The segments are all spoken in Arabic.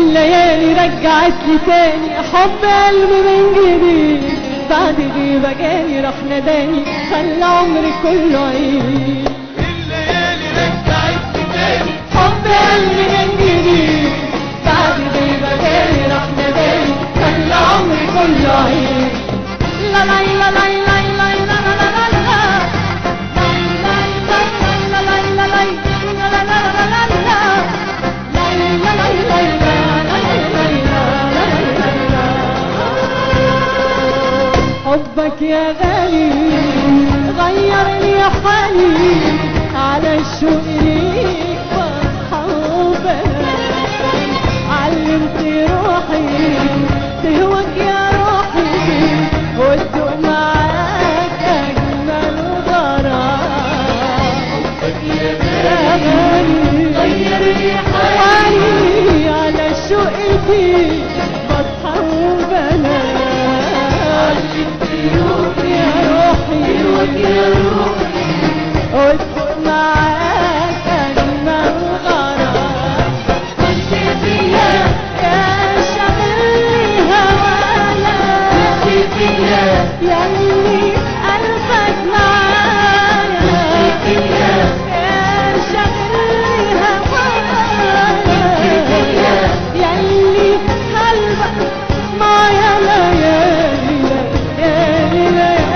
الليالي رجعت لي تاني حب قلبي من جديد، بعد غيبة جاني راح ناداني خلى عمري كله عيد. الليالي رجعت لي تاني حب قلبي من جديد، بعد غيبة جاني راح ناداني خلى عمري كله عيد. لا لا لا لا لا لا لا لا لا لا حبك يا غالي غيرني حالي، على الشوق ليك بصحى وبنام، علمت روحي تهواك يا روحي وتدوق معاك أجمل غرام. حبك يا غالي غيرني حالي، على الشوق ليك بصحى وبنام، يا روحي يا روحي وتدوق معاك أجمل غرام. كنت فيها يا شاغلني هوايا، كنت فيها ياللي قلبك معايا، كنت فيها يا شاغلني هوايا، ياللي قلبك معايا. ليالي ليالي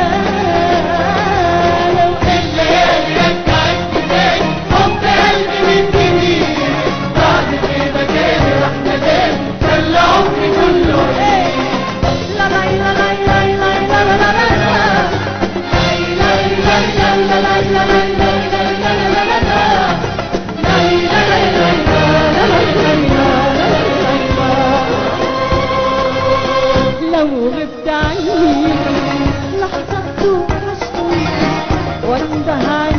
ليالي الليالي رجعت لي تاني حب قلبي من جديد، بعد غيبة جاني راح ناداني خلى عمري كله عيد. لا لا لا لا لا لا لا لا لا لو غبت عني لحظة توحشني وانده